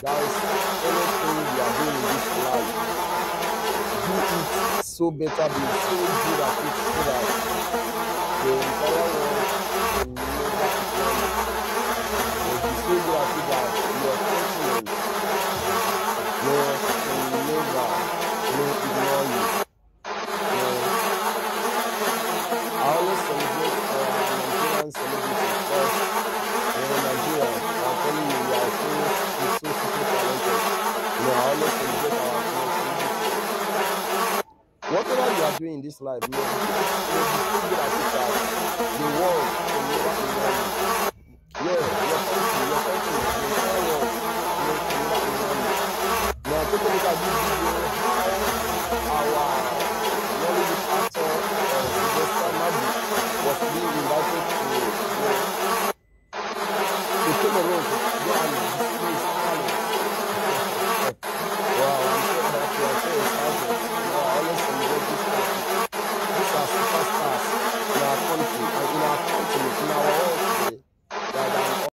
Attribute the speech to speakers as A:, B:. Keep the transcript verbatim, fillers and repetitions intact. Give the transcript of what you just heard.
A: Guys, anything you are doing in this life, do it so better, be so good at it so that the entire world will never ignore you. But be so good at it that your continent no, will never no ignore you. No, I always celebrate our Nigerian celebrities because you know Nigeria, I'm telling you, we are so so so super talented. You know, I always celebrate our you know, celebrities. Whatever you are doing in this life, you know, do it, you know, be so good at it that the world will never ignore you. Yeah, your country, your continent, the entire world, you know, will never ignore you. Now, take a look at this video, how our Nollywood actor uh, Sylvester Nadu was being invited to, you know, to Cameroon to go and display his talent. Wow, I'm so happy, I'm so excited. You know, I always celebrate this kind of people. These are superstars in our country and in our continent, in our world today.